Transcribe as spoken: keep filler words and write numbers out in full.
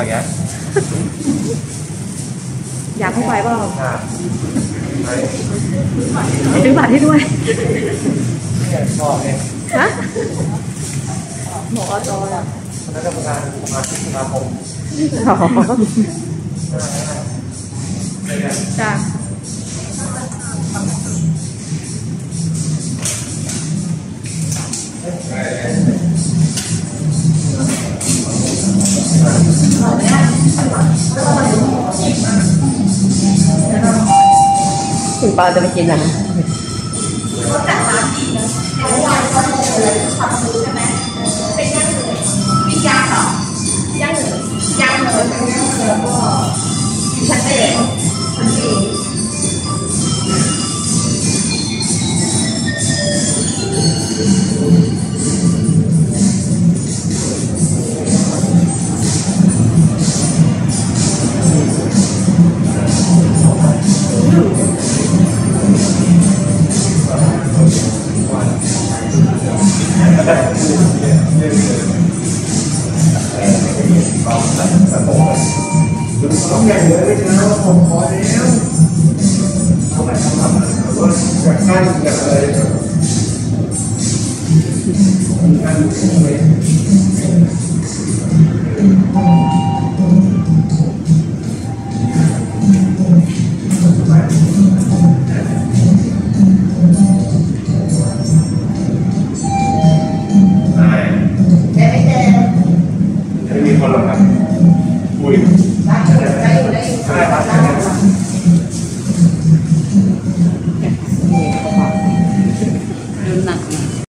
เอาอย่างอยากให้ไปเปล่าไปซื้อบัตรให้ด้วยชอบเนี่ยฮะหมอจอยอ่ะคณะกรรมการสมาชิกสมาคมจ้าคุณปาจะไปกินอะไรเขาจัดร้านดีนะเมื่อวานก็เลยทำซื้อใช่ไหมเป็นย่างเนยมีย่างเหรอย่างเนยย่างเนยแล้วก็ชัดเจนชัดเจนต้องใหญ่เลยนะผมพอแล้วทำไมทำทำว่าอยากได้อยากอะไรงานเลยไม่มีคนหรอกครับอุ้ยได้ได้อยู่ได้อยู่ได้ครับได้ครับดูหนัก